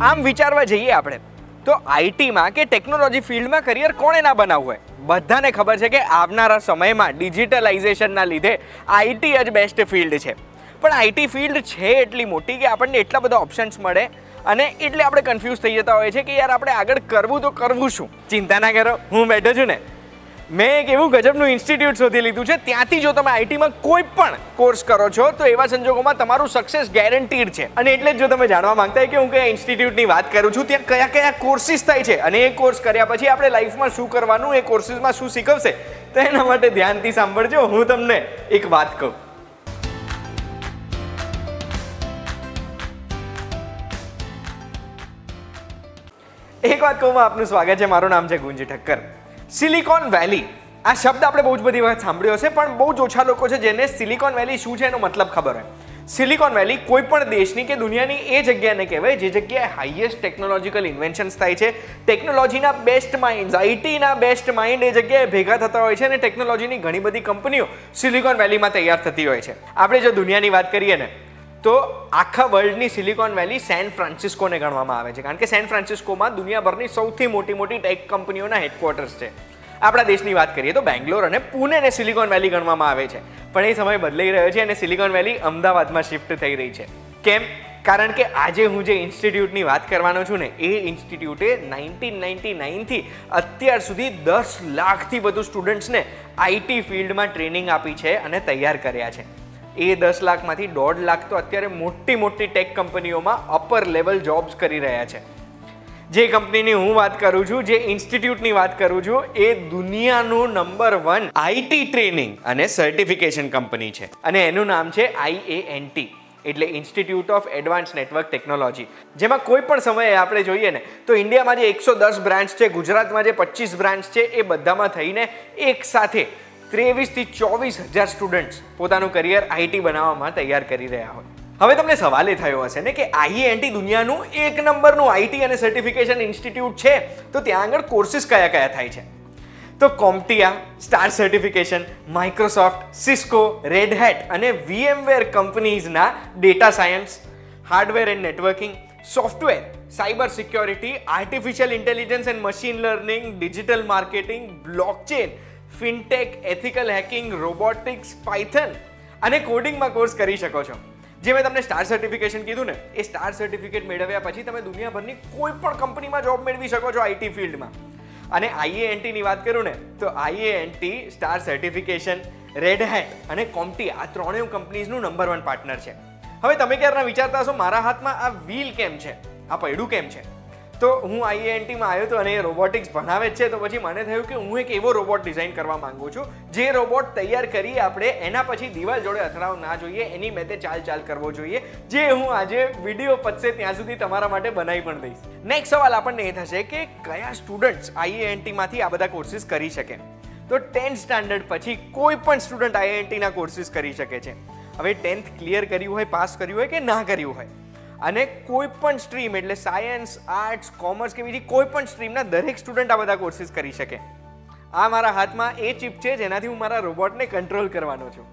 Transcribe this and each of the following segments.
આમ વિચારવા જઈએ આપણે તો આઈટીમાં કે ટેકનોલોજી ફિલ્ડમાં કરિયર કોણે ના બનાવવું હોય? બધાને ખબર છે કે આવનારા સમયમાં ડિજિટલાઇઝેશનના લીધે આઈટી જ બેસ્ટ ફિલ્ડ છે. પણ આઈટી ફિલ્ડ છે એટલી મોટી કે આપણને એટલા બધા ઓપ્શન્સ મળે અને એટલે આપણે કન્ફ્યુઝ થઈ જતા હોઈએ છીએ કે યાર આપણે આગળ કરવું તો કરવું શું. ચિંતા ના કરો, હું બેઠો છું ને. મેં એક એવું ગજબનું ઇન્સ્ટિટ્યૂટ શોધી લીધું છે. ત્યાંથી જો તમે આઈટીમાં કોઈ પણ કોર્સ કરો છો તો એવા સંજોગોમાં તમારું સક્સેસ ગેરંટીડ છે. અને એટલે જ જો તમે જાણવા માંગતા હોય કે હું કયા ઇન્સ્ટિટ્યૂટની વાત કરું છું, ત્યાં કયા કયા કોર્સિસ થાય છે અને એ કોર્સ કર્યા પછી આપણે લાઈફમાં શું કરવાનું, એ કોર્સિસમાં શું શીખવશે, તો એના માટે ધ્યાનથી સાંભળજો. હું તમને એક વાત કહું. એક વાત કહું, આપનું સ્વાગત છે. મારું નામ છે ગુંજી ઠક્કર. સિલિકોન વેલી આ શબ્દ આપણે બહુ જ બધી વખત સાંભળ્યો હશે, પણ બહુ જ ઓછા લોકો છે જેને સિલિકોન વેલી શું છે એનો મતલબ ખબર હોય. સિલિકોન વેલી કોઈ પણ દેશની કે દુનિયાની એ જગ્યાને કહેવાય જે જગ્યાએ હાઈએસ્ટ ટેકનોલોજીકલ ઇન્વેન્શન્સ થાય છે. ટેકનોલોજીના બેસ્ટ માઇન્ડ, આઈટીના બેસ્ટ માઇન્ડ એ જગ્યાએ ભેગા થતા હોય છે અને ટેકનોલોજીની ઘણી બધી કંપનીઓ સિલિકોન વેલીમાં તૈયાર થતી હોય છે. આપણે જો દુનિયાની વાત કરીએ ને તો આખા વર્લ્ડની સિલિકોન વેલી સેન ફ્રાન્સિસ્કોને ગણવામાં આવે છે, કારણ કે સેન ફ્રાન્સિસ્કોમાં દુનિયાભરની સૌથી મોટી ટેક કંપનીઓના હેડક્વાર્ટર્સ છે. આપણા દેશની વાત કરીએ તો બેંગ્લોર અને પુણેને સિલિકોન વેલી ગણવામાં આવે છે, પણ એ સમય બદલાઈ રહ્યો છે અને સિલિકોન વેલી અમદાવાદમાં શિફ્ટ થઈ રહી છે. કેમ? કારણ કે આજે હું જે ઇન્સ્ટિટ્યૂટની વાત કરવાનો છું ને, એ ઇન્સ્ટિટ્યૂટે 1999થી અત્યાર સુધી 10 લાખથી વધુ સ્ટુડન્ટ્સને આઈટી ફિલ્ડમાં ટ્રેનિંગ આપી છે અને તૈયાર કર્યા છે. એ 10 લાખમાંથી 1.5 લાખ તો અત્યારે મોટી ટેક કંપનીઓમાં અપર લેવલ જોબ્સ કરી રહ્યા છે. જે કંપનીની હું વાત કરું છું, જે ઇન્સ્ટિટ્યૂટની વાત કરું છું, એ દુનિયાનું નંબર 1 આઈટી ટ્રેનિંગ અને સર્ટિફિકેશન કંપની છે અને એનું નામ છે IANT, એટલે institute of advance network technology. જેમાં કોઈ પણ સમયે આપણે જોઈએ ને તો ઇન્ડિયામાં જે 110 બ્રાન્ચ છે, ગુજરાતમાં જે 25 બ્રાન્ચ છે, એ બધામાં થઈને એક સાથે 23,000 થી 24,000 સ્ટુડન્ટ્સ પોતાનું કરિયર આઈટી બનાવવામાં તૈયાર કરી રહ્યા હોય. હવે તમને સવાલ એ થયો હશે ને કે IANT દુનિયાનું એક નંબરનું આઈટી અને સર્ટિફિકેશન ઇન્સ્ટિટ્યૂટ છે, તો ત્યાં આગળ કોર્સિસ કયા થાય છે? તો CompTIA, star certification, Microsoft, Cisco, Red Hat અને VMware કંપનીઝના data science, hardware and networking, software, cyber security, artificial intelligence and machine learning, digital marketing, blockchain, fintech, ethical hacking, robotics, Python અને કોડિંગમાં કોર્સ કરી શકો છો. જે મેં તમને સ્ટાર સર્ટિફિકેશન કીધું ને, એ સ્ટાર સર્ટિફિકેટ મેળવ્યા પછી તમે દુનિયાભરની કોઈ પણ કંપનીમાં જોબ મેળવી શકો છો આઈટી ફિલ્ડમાં. અને IANTની વાત કરું ને તો IANT, star certification, Red Hat અને CompTIA આ ત્રણેય કંપનીઝનું નંબર 1 પાર્ટનર છે. હવે તમે ક્યારના વિચારતા હશો મારા હાથમાં આ વ્હીલ કેમ છે, આ પૈડું કેમ છે? તો હું IANTમાં આવ્યો હતો અને એ રોબોટિક્સ ભણાવે જ છે, તો પછી મને થયું કે હું એક એવો રોબોટ ડિઝાઇન કરવા માંગુ છું જે રોબોટ તૈયાર કરી આપણે એના પછી દિવાલ જોડે અથડાવ ના જોઈએ, એની મેતે ચાલ કરવો જોઈએ, જે હું આજે વિડીયો પતશે ત્યાં સુધી તમારા માટે બનાવી પણ દઈશ. નેક્સ્ટ સવાલ આપણને એ થશે કે કયા સ્ટુડન્ટ્સ IANTમાંથી આ બધા કોર્સિસ કરી શકે? તો 10th સ્ટાન્ડર્ડ પછી કોઈ પણ સ્ટુડન્ટ IANTના કોર્સિસ કરી શકે છે. હવે 10th ક્લિયર કર્યું હોય, પાસ કર્યું હોય કે ના કર્યું હોય, અને કોઈ પણ સ્ટ્રીમ એટલે સાયન્સ, આર્ટ્સ, કોમર્સ કે બીજી કોઈ પણ સ્ટ્રીમના દરેક સ્ટુડન્ટ આ બધા કોર્સિસ કરી શકે. આ મારા હાથમાં એ ચિપ છે જેનાથી હું મારા રોબોટને કંટ્રોલ કરવાનો છું.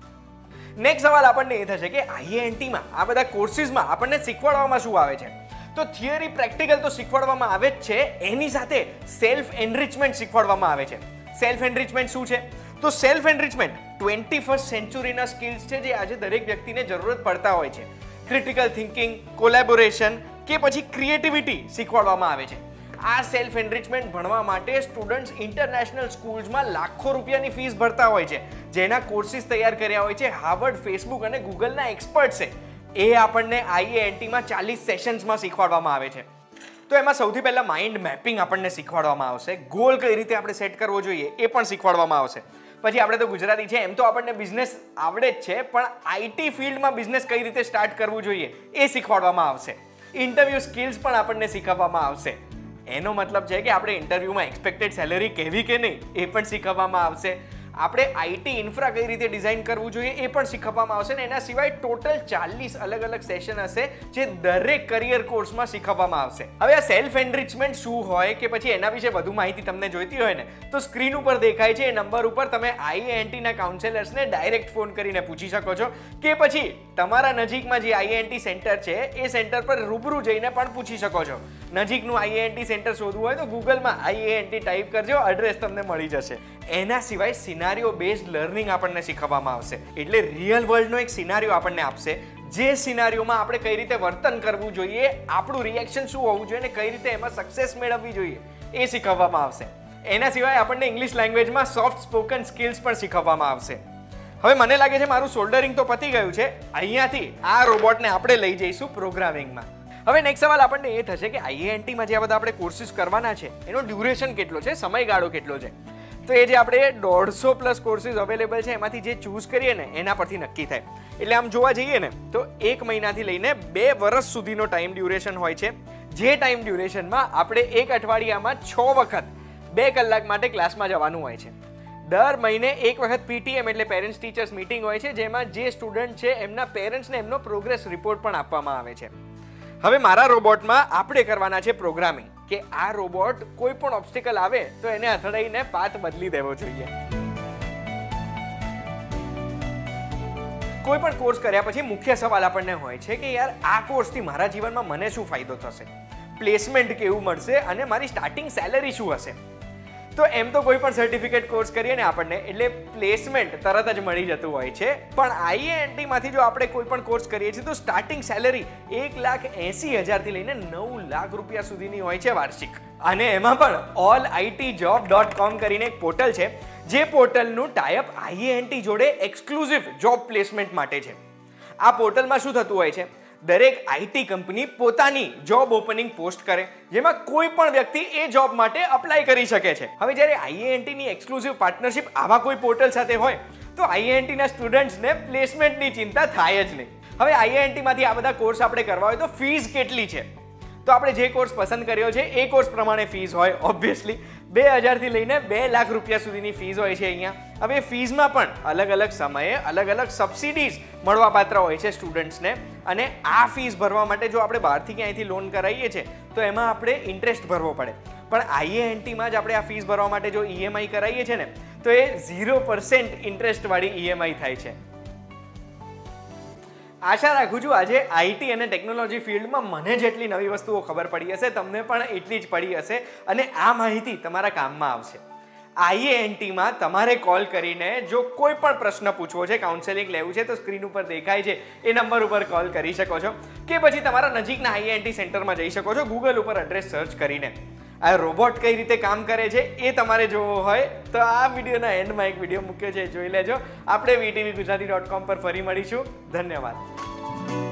નેક્સ્ટ સવાલ આપણને એ થશે કે IANTમાં આ બધા કોર્સિસમાં આપણને શીખવાડવામાં શું આવે છે? તો થિયરી, પ્રેક્ટિકલ તો શીખવાડવામાં આવે જ છે, એની સાથે સેલ્ફ એનરિચમેન્ટ શીખવાડવામાં આવે છે. સેલ્ફ એનરિચમેન્ટ શું છે? તો સેલ્ફ એનરિચમેન્ટ 21st સેન્ચુરીના સ્કિલ્સ છે જે આજે દરેક વ્યક્તિને જરૂરત પડતા હોય છે. ક્રિટિકલ થિંકિંગ, કોલેબોરેશન કે પછી ક્રિએટિવિટી શીખવાડવામાં આવે છે. આ સેલ્ફ એનરિચમેન્ટ ભણવા માટે સ્ટુડન્ટ્સ ઇન્ટરનેશનલ સ્કૂલ્સમાં લાખો રૂપિયાની ફીસ ભરતા હોય છે, જેના કોર્સિસ તૈયાર કર્યા હોય છે હાર્વર્ડ, ફેસબુક અને ગૂગલના એક્સપર્ટ્સે. એ આપણને IANTમાં 40 સેશન્સમાં શીખવાડવામાં આવે છે. તો એમાં સૌથી પહેલાં માઇન્ડ મેપિંગ આપણને શીખવાડવામાં આવશે, ગોલ કઈ રીતે આપણે સેટ કરવો જોઈએ એ પણ શીખવાડવામાં આવશે. પછી આપણે તો ગુજરાતી છે, એમ તો આપણને બિઝનેસ આવડે જ છે, પણ આઈટી ફિલ્ડમાં બિઝનેસ કઈ રીતે સ્ટાર્ટ કરવું જોઈએ એ શીખવાડવામાં આવશે. ઇન્ટરવ્યૂ સ્કિલ્સ પણ આપણને શીખવવામાં આવશે. એનો મતલબ છે કે આપણે ઇન્ટરવ્યૂમાં એક્સપેક્ટેડ સેલેરી કહેવી કે નહીં એ પણ શીખવવામાં આવશે. આપણે આઈટી ઇન્ફ્રા કઈ રીતે ડિઝાઇન કરવું જોઈએ એ પણ શીખવવામાં આવશે ને એના સિવાય ટોટલ 40 અલગ અલગ સેશન હશે જે દરેક કરિયર કોર્સમાં શીખવવામાં આવશે. હવે આ સેલ્ફ એનરિચમેન્ટ શું હોય કે પછી એના વિશે વધુ માહિતી તમને જોઈતી હોય ને તો સ્ક્રીન ઉપર દેખાય છે એ નંબર ઉપર તમે આઈઆઈએનટી ના કાઉન્સેલર્સને ડાયરેક્ટ ફોન કરીને પૂછી શકો છો કે પછી તમારા નજીકમાં જે આઈઆઈએનટી સેન્ટર છે એ સેન્ટર પર રૂબરૂ જઈને પણ પૂછી શકો છો. નજીકનું આઈઆઈએનટી સેન્ટર શોધવું હોય તો ગૂગલમાં આઈઆઈએનટી ટાઈપ કરજો, એડ્રેસ તમને મળી જશે. એના સિવાય સિનારીઓ બેઝડ લર્નિંગ આપણને શીખવવામાં આવશે. એટલે રિયલ વર્લ્ડનો એક સિનારીઓ આપણને આપશે જે સિનારીઓમાં આપણે કઈ રીતે વર્તન કરવું જોઈએ, આપણું રિએક્શન શું હોવું જોઈએ અને કઈ રીતે એમાં સક્સેસ મેળવવી જોઈએ એ શીખવવામાં આવશે. એના સિવાય આપણને ઇંગ્લિશ લેંગ્વેજમાં સોફ્ટ સ્પોકન સ્કિલ્સ પણ શીખવવામાં આવશે. હવે મને લાગે છે મારું સોલ્ડરિંગ તો પતી ગયું છે. અહીંયાથી આ રોબોટને આપણે લઈ જઈશું પ્રોગ્રામિંગમાં. હવે નેક્સ્ટ સવાલ આપણને એ થશે કે આઈઆઈએનટીમાં જે આ બધા આપણે કોર્સિસ કરવાના છે એનો ડ્યુરેશન કેટલો છે, સમયગાળો કેટલો છે? તો એ જે આપણે 150+ કોર્સિસ અવેલેબલ છે એમાંથી જે ચૂઝ કરીએ ને એના પરથી નક્કી થાય. એટલે આમ જોવા જઈએ ને તો 1 મહિનાથી લઈને 2 વર્ષ સુધીનો ટાઈમ ડ્યુરેશન હોય છે. જે ટાઈમ ડ્યુરેશનમાં આપણે એક અઠવાડિયામાં 6 વખત 2 કલાક માટે ક્લાસમાં જવાનું હોય છે. દર મહિને 1 વખત પીટીએમ એટલે પેરેન્ટ્સ ટીચર્સ મીટિંગ હોય છે જેમાં જે સ્ટુડન્ટ છે એમના પેરેન્ટ્સને એમનો પ્રોગ્રેસ રિપોર્ટ પણ આપવામાં આવે છે. હવે મારા રોબોટમાં આપણે કરવાના છે પ્રોગ્રામિંગ કે આ રોબોટ કોઈ પણ ઓબ્સ્ટિકલ આવે તો એને અથડાઈને પાથ બદલી દેવો જોઈએ. કોઈ પણ કોર્સ કર્યા પછી મુખ્ય સવાલ આપણને હોય છે કે યાર આ કોર્સથી મારા જીવનમાં મને શું ફાયદો થશે, પ્લેસમેન્ટ કેવું મળશે અને મારી સ્ટાર્ટિંગ સેલેરી શું હશે? તો એમ તો કોઈ પણ સર્ટિફિકેટ કોર્સ કરીએ ને આપણને એટલે પ્લેસમેન્ટ તરત જ મળી જતું હોય છે. પણ આઈઆઈએનટીમાંથી જો આપણે કોઈ પણ કોર્સ કરીએ છીએ તો સ્ટાર્ટિંગ સેલેરી 1,80,000 થી લઈને 9 લાખ રૂપિયા સુધીની હોય છે વાર્ષિક. અને એમાં પણ allitjob.com કરીને એક પોર્ટલ છે જે પોર્ટલનું ટાઈઅપ આઈઆઈએનટી જોડે એક્સક્લુઝિવ જોબ પ્લેસમેન્ટ માટે છે. આ પોર્ટલમાં શું થતું હોય છે, દરેક આઈટી કંપની પોતાની જોબ ઓપનિંગ પોસ્ટ કરે જેમાં કોઈ પણ વ્યક્તિ એ જોબ માટે અપ્લાય કરી શકે છે. હવે જ્યારે આઈઆઈએનટીની એક્સક્લુઝિવ પાર્ટનરશિપ આવા કોઈ પોર્ટલ સાથે હોય તો આઈઆઈએનટીના સ્ટુડન્ટ્સને પ્લેસમેન્ટની ચિંતા થાય જ નહીં. હવે આઈઆઈએનટીમાંથી આ બધા કોર્સ આપણે કરવા હોય તો ફીસ કેટલી છે? તો આપણે જે કોર્સ પસંદ કર્યો છે એ કોર્સ પ્રમાણે ફીસ હોય. ઓબ્વિયસલી 2,000 થી લઈને 2 લાખ રૂપિયા સુધીની ફીસ હોય છે અહીંયા. હવે ફીસમાં પણ અલગ અલગ સમયે અલગ અલગ સબસિડીઝ મળવાપાત્ર હોય છે સ્ટુડન્ટ્સને. અને આ ફીસ ભરવા માટે જો આપણે બહારથી ક્યાંયથી લોન કરાવીએ છીએ તો એમાં આપણે ઇન્ટરેસ્ટ ભરવો પડે. પણ આઈઆઈએનટીમાં જ આપણે આ ફીસ ભરવા માટે જો ઈએમઆઈ કરાવીએ છીએ ને તો એ 0% ઇન્ટરેસ્ટવાળી ઈએમઆઈ થાય છે. આશા રાખું છું આજે આઈટી અને ટેકનોલોજી ફિલ્ડમાં મને જેટલી નવી વસ્તુઓ ખબર પડી હશે તમને પણ એટલી જ પડી હશે અને આ માહિતી તમારા કામમાં આવશે. આઈઆઈએનટીમાં તમારે કોલ કરીને જો કોઈ પણ પ્રશ્ન પૂછવો છે, કાઉન્સેલિંગ લેવું છે તો સ્ક્રીન ઉપર દેખાય છે એ નંબર ઉપર કોલ કરી શકો છો કે પછી તમારા નજીકના આઈઆઈએનટી સેન્ટરમાં જઈ શકો છો ગૂગલ ઉપર એડ્રેસ સર્ચ કરીને. આ રોબોટ કઈ રીતે કામ કરે છે એ તમારે જોવો હોય તો આ વિડીયોના એન્ડમાં એક વિડીયો મૂક્યો છે, જોઈ લેજો. આપણે VTVGujarati.com પર ફરી મળીશું. ધન્યવાદ.